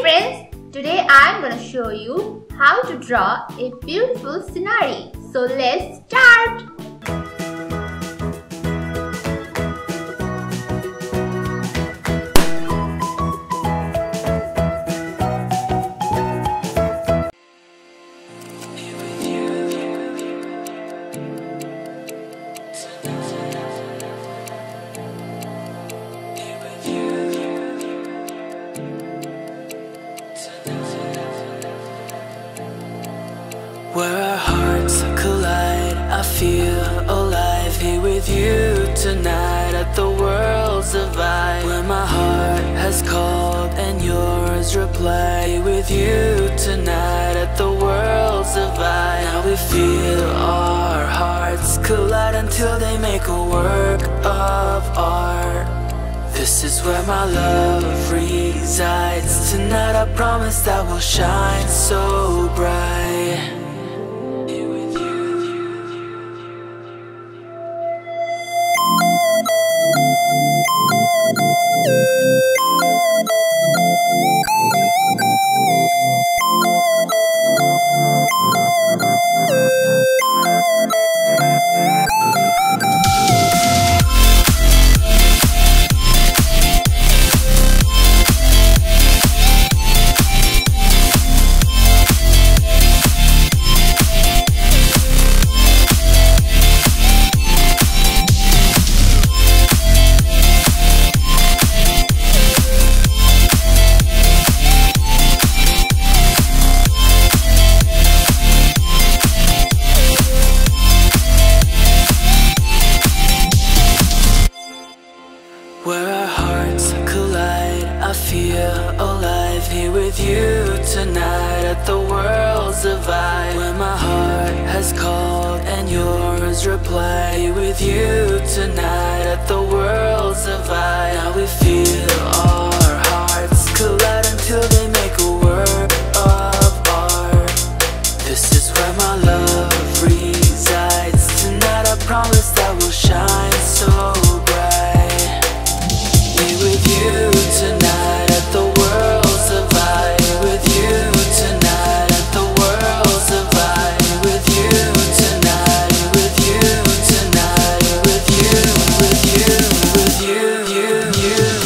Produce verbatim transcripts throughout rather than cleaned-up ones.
friends, today I am going to show you how to draw a beautiful scenery. So let's start! Where our hearts collide, I feel alive here with you tonight at the world's divide. Where my heart has called and yours reply, here with you tonight at the world's divide. Now we feel our hearts collide until they make a work of art. This is where my love resides. Tonight I promise that we'll shine so bright. Where our hearts collide, I feel alive here with you tonight at the world's divide. Where my heart has called and yours reply, here with you tonight at the world's divide. Now we feel our hearts collide until they make a work of art. This is where my love resides. Tonight I promise that we'll shine so bright. With you tonight at the world's divide. With you tonight at the world's divide. With you tonight. With you tonight. With you, with you, with you, you, you.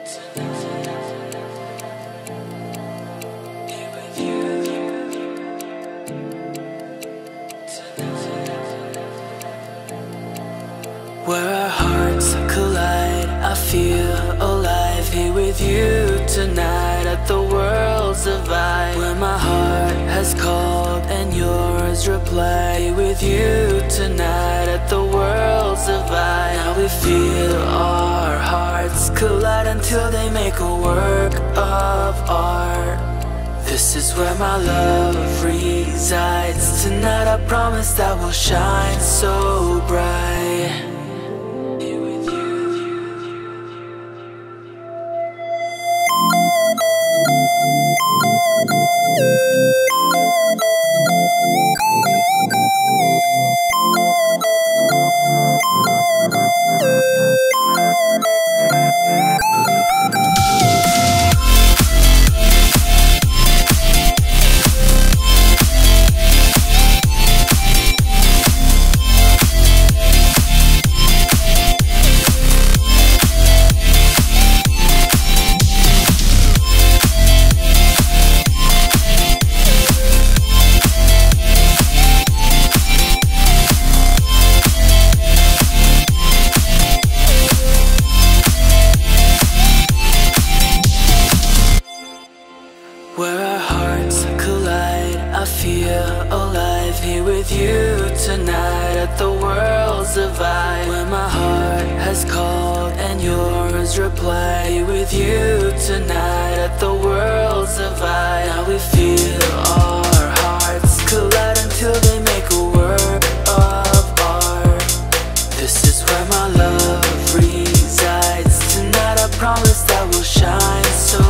Where our hearts collide, I feel alive here with you tonight at the world's divide. Where my heart has called and yours reply, with you tonight at the world's divide. Now we feel our hearts collide until they make a work of art. This is where my love resides. Tonight I promise that we'll shine so bright. Where our hearts collide, I feel alive here with you tonight at the world's divide. Where my heart has called and yours reply, with you tonight at the world's divide. Now we feel our hearts collide until they make a work of art. This is where my love resides. Tonight I promise that we'll shine so